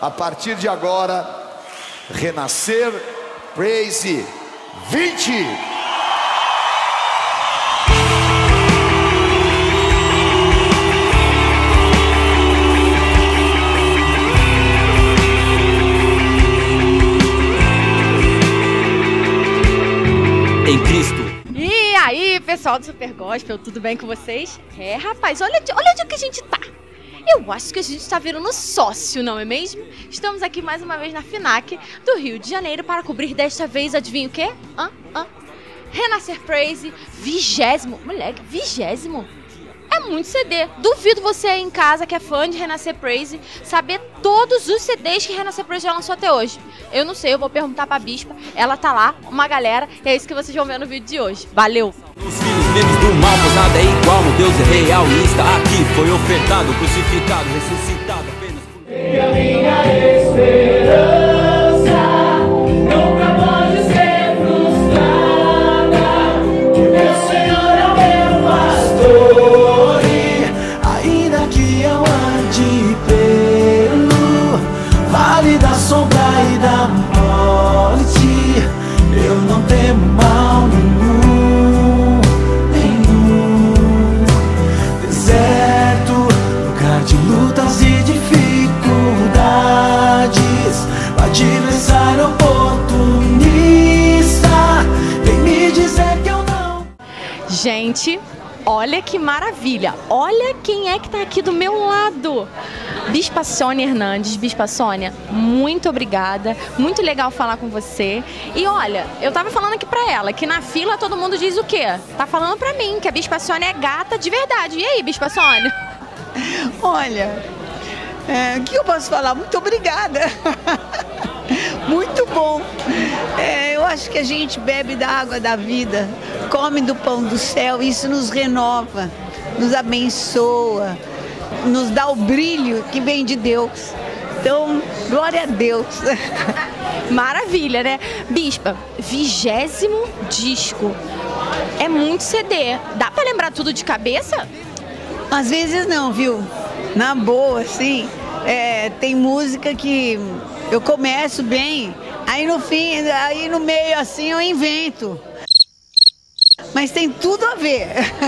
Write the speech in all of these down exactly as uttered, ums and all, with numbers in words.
A partir de agora, Renascer Praise vinte. Em Cristo. E aí, pessoal do Super Gospel, tudo bem com vocês? É, rapaz, olha, olha onde que a gente tá. Eu acho que a gente tá virando sócio, não é mesmo? Estamos aqui mais uma vez na FINAC do Rio de Janeiro para cobrir desta vez, adivinha o quê? Hã? Hã? Renascer Praise, vigésimo. Moleque, vigésimo? É muito C D. Duvido você aí em casa que é fã de Renascer Praise saber todos os C Ds que Renascer Praise já lançou até hoje. Eu não sei, eu vou perguntar pra Bispa. Ela tá lá, uma galera, e é isso que vocês vão ver no vídeo de hoje. Valeu! Os filhos menos do mal, pois nada é igual, no Deus é real e está aqui. Foi ofertado, crucificado, ressuscitado apenas por... E a minha esperança nunca pode ser frustrada. Meu Senhor é o meu pastor, e ainda que eu ande pelo vale da sombra e da morte, eu não temo mal nenhum, nenhum. Deserto, lugar de lutas e dificuldades, adversário oportunista, vem me dizer que eu não. Gente, olha que maravilha! Olha quem é que tá aqui do meu lado! Bispa Sônia Hernandes. Bispa Sônia, muito obrigada, muito legal falar com você. E olha, eu tava falando aqui pra ela, que na fila todo mundo diz o quê? Tá falando pra mim que a Bispa Sônia é gata de verdade. E aí, Bispa Sônia? Olha, é, o que eu posso falar? Muito obrigada. Muito bom. É, eu acho que a gente bebe da água da vida, come do pão do céu, isso nos renova, nos abençoa, nos dá o brilho que vem de Deus. Então, glória a Deus. Maravilha, né? Bispa, vigésimo disco. É muito C D. Dá pra lembrar tudo de cabeça? Às vezes não, viu? Na boa, assim, é, tem música que eu começo bem, aí no fim, aí no meio assim eu invento. Mas tem tudo a ver.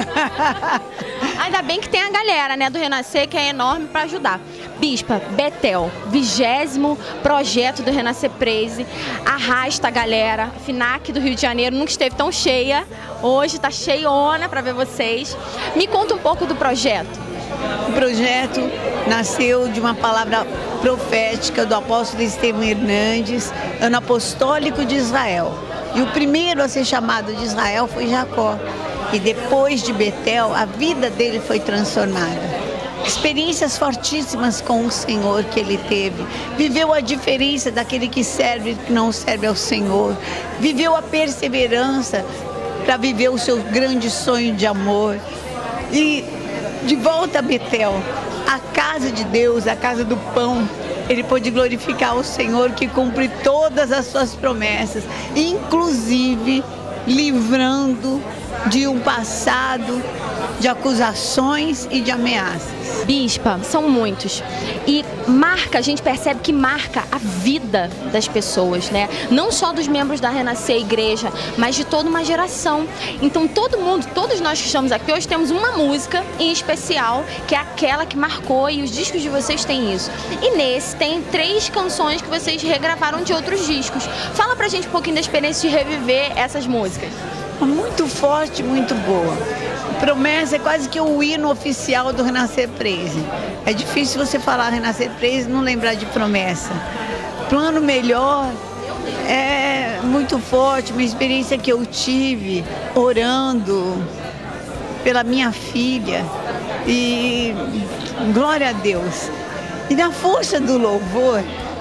Ainda bem que tem a galera, né, do Renascer, que é enorme para ajudar. Bispa, Betel, vigésimo projeto do Renascer Praise, arrasta a galera. FINAC do Rio de Janeiro nunca esteve tão cheia, hoje tá cheiona para ver vocês. Me conta um pouco do projeto. O projeto nasceu de uma palavra profética do apóstolo Estevão Hernandes, ano apostólico de Israel. E o primeiro a ser chamado de Israel foi Jacó. E depois de Betel, a vida dele foi transformada. Experiências fortíssimas com o Senhor que ele teve. Viveu a diferença daquele que serve e que não serve ao Senhor. Viveu a perseverança para viver o seu grande sonho de amor. E de volta a Betel, a casa de Deus, a casa do pão, ele pôde glorificar o Senhor que cumpre todas as suas promessas, inclusive livrando de um passado de acusações e de ameaças. Bispa, são muitos. E marca, a gente percebe que marca a vida das pessoas, né? Não só dos membros da Renascer Igreja, mas de toda uma geração. Então todo mundo, todos nós que estamos aqui hoje temos uma música em especial, que é aquela que marcou, e os discos de vocês têm isso. E nesse tem três canções que vocês regravaram de outros discos. Fala pra gente um pouquinho da experiência de reviver essas músicas. Muito forte, muito boa. Promessa é quase que o hino oficial do Renascer Praise. É difícil você falar Renascer Praise e não lembrar de Promessa. Plano Melhor é muito forte, uma experiência que eu tive orando pela minha filha. E glória a Deus. E na força do louvor,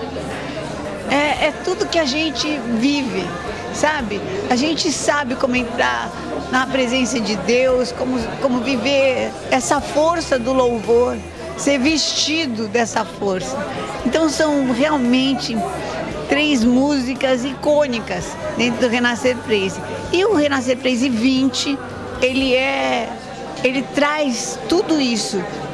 é, é tudo que a gente vive. Sabe? A gente sabe como entrar na presença de Deus, como, como viver essa força do louvor, ser vestido dessa força. Então são realmente três músicas icônicas dentro do Renascer Praise. E o Renascer Praise vinte, ele é, ele traz tudo isso,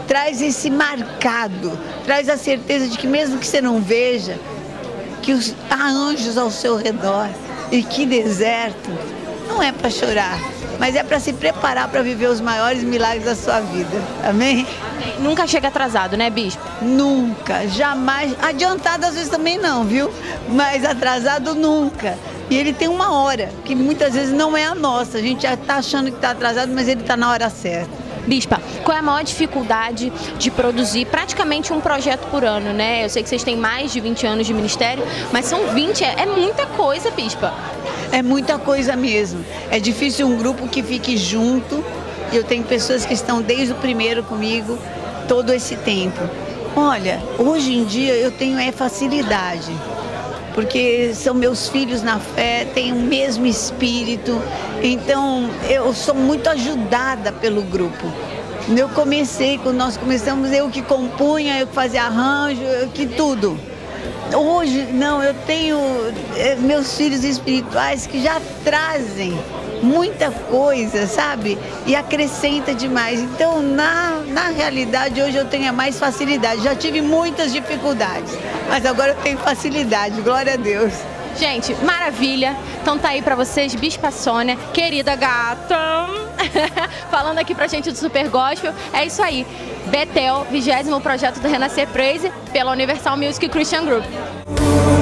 traz esse marcado, traz a certeza de que mesmo que você não veja, que os, há anjos ao seu redor e que deserto não é para chorar, mas é para se preparar para viver os maiores milagres da sua vida. Amém? Nunca chega atrasado, né, Bispo? Nunca, jamais. Adiantado às vezes também não, viu? Mas atrasado nunca. E ele tem uma hora, que muitas vezes não é a nossa. A gente já está achando que está atrasado, mas ele está na hora certa. Bispa, qual é a maior dificuldade de produzir praticamente um projeto por ano, né? Eu sei que vocês têm mais de vinte anos de ministério, mas são vinte, é, é muita coisa, Bispa. É muita coisa mesmo. É difícil um grupo que fique junto. Eu tenho pessoas que estão desde o primeiro comigo, todo esse tempo. Olha, hoje em dia eu tenho é facilidade, porque são meus filhos na fé, têm o mesmo espírito, então eu sou muito ajudada pelo grupo. Eu comecei, quando nós começamos, eu que compunha, eu que fazia arranjo, eu que tudo. Hoje, não, eu tenho é, meus filhos espirituais que já trazem muita coisa, sabe? E acrescenta demais. Então, na, na realidade, hoje eu tenho mais facilidade. Já tive muitas dificuldades, mas agora eu tenho facilidade, glória a Deus. Gente, maravilha. Então tá aí pra vocês, Bispa Sônia, querida gata, falando aqui pra gente do Super Gospel. É isso aí, Betel, vigésimo projeto do Renascer Praise, pela Universal Music Christian Group.